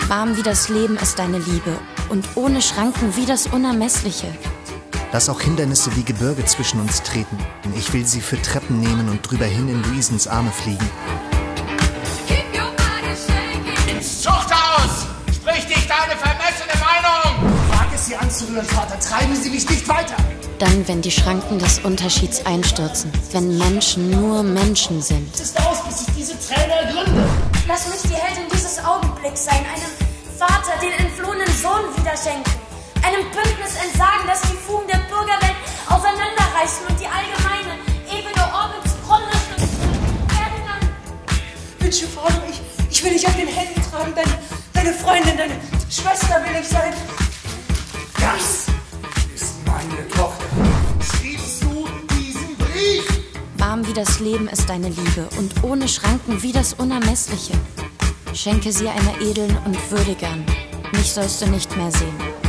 Warm wie das Leben ist deine Liebe und ohne Schranken wie das Unermessliche. Lass auch Hindernisse wie Gebirge zwischen uns treten. Ich will sie für Treppen nehmen und drüber hin in Luisens Arme fliegen. Ins Zuchthaus! Sprich dich deine vermessene Meinung! Wage es, sie anzurühren, Vater. Treiben Sie mich nicht weiter! Dann, wenn die Schranken des Unterschieds einstürzen, wenn Menschen nur Menschen sind. Es ist aus, bis ich diese Träne ergründe. Lass mich die Heldin dieses Augenblicks sein, einem Vater den entflohenen Sohn wieder schenken, einem Bündnis entsagen, das die Fugen der Bürgerwelt aufeinanderreißen und die allgemeine, ewige Ordnung zugrunde werden dann. Wünsche, Vater, ich will dich auf den Händen tragen, deine Freundin, deine Schwester will ich sein. Das ist meine Tochter. Schriebst du diesen Brief? Warm wie das Leben ist deine Liebe und ohne Schranken wie das Unermessliche. Schenke sie einer edlen und würdigern, mich sollst du nicht mehr sehen.